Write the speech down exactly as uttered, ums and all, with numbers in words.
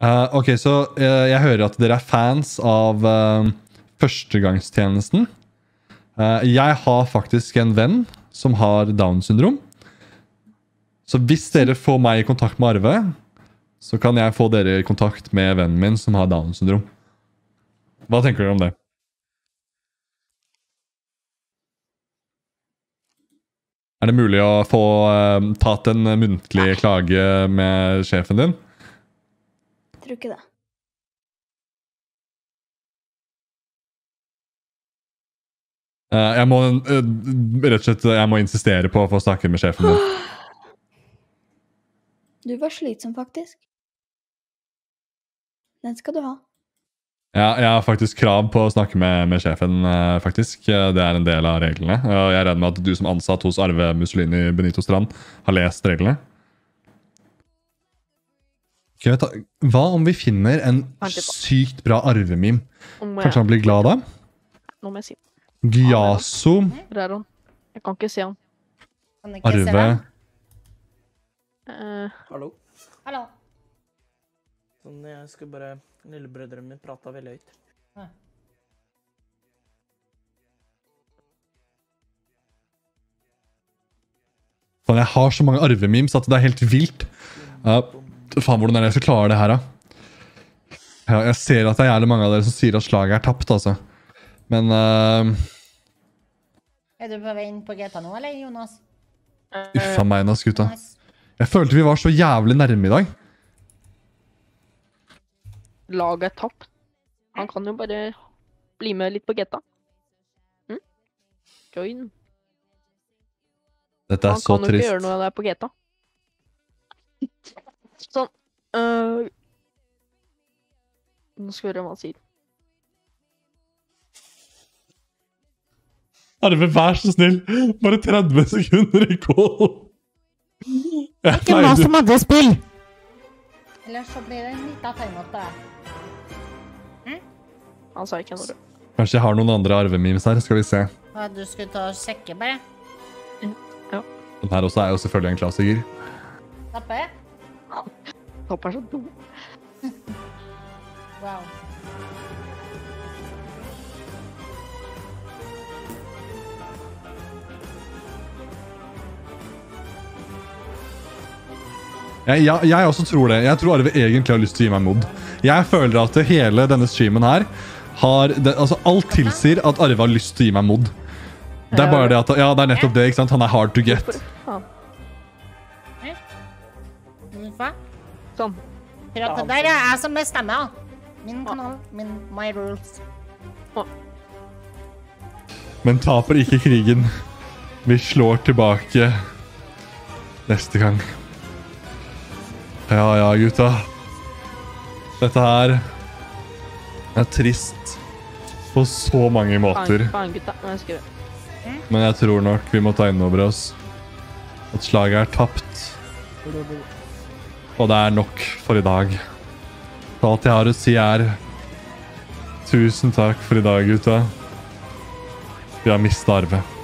Uh, ok, så uh, jeg hører at dere er fans av uh, førstegangstjenesten. Uh, jeg har faktisk en venn som har Down-syndrom. Så hvis dere får meg i kontakt med Arve, så kan jeg få dere i kontakt med vennen min som har Down-syndrom. Hva tenker dere om det? Er det mulig å få uh, tatt en muntlig klage med sjefen din? Jeg tror ikke det. Uh, jeg må uh, rett og slett jeg må insistere på å få snakke med sjefen din. Du var slitsom, faktisk. Den skal du ha. Ja, jeg har faktisk krav på å snakke med, med sjefen, uh, faktisk. Det er en del av reglene. Og jeg regner med at du som ansatt hos Arve Mussolini Benito Strand har lest reglene. Okay, ta, hva om vi finner en sykt bra arvemim? Kanskje han blir glad da? Nå må jeg si. Gyaso. Hvor er han? Jeg kan ikke se han. Kan ikke Arve. se den? Uh, Hallo? Hallo. Sånn, jeg skulle bare... Lillebrødren min pratet veldig høyt. Ja. Faen, jeg har så mange arvemims at det er helt vilt. Uh, faen, hvordan er det jeg skal klare det her, da? Ja, jeg ser at det er jævlig mange av dere som sier at slaget er tapt, altså. Men... Uh, Er du på vei inn på G T A nå, eller, Jonas? uffa meg nå, skutta. Nice. Jeg følte vi var så jævlig nærme i dag. laget er tapt. Han kan jo bare bli med litt på getta. Hm? Join. Dette er Han så kan jo ikke trist. gjøre noe der på getta. Sånn. øh, Nå skal vi høre hva han sier. Arve, vær så snill. Bare tretti sekunder i kål. Ikke mas om andre spill! Ellers så blir det en liten timeout på deg. Han sa ikke noe. Kanskje jeg har noen andre arvemims her, skal vi se. Hva, du skulle ta og sjekke bare? Den her også er jo selvfølgelig en klassiker. Tappe? Topp er så dum. Wow. Jeg, jeg, jeg også tror det. Jeg tror Arve egentlig har lyst til å gi meg mod. Jeg føler at hele denne streamen her har... Det, altså, alt tilsier at Arve har lyst til å gi meg mod. Det er bare det at... Ja, det er nettopp det, ikke sant? Han er hard to get. Faen. Hva? Sånn. For at det der er jeg som bestemmer. Min kanal, min, my rules. Men taper ikke krigen. Vi slår tilbake neste gang. Ja, ja, gutta. Dette her er trist på så mange måter. Faen, faen gutta. Nå skal jeg Men jeg tror nok vi må ta inn over oss at slaget er tapt. Og det er nok for i dag. Så alt jeg har å si er tusen takk for i dag, gutta. Vi har mistet Arve.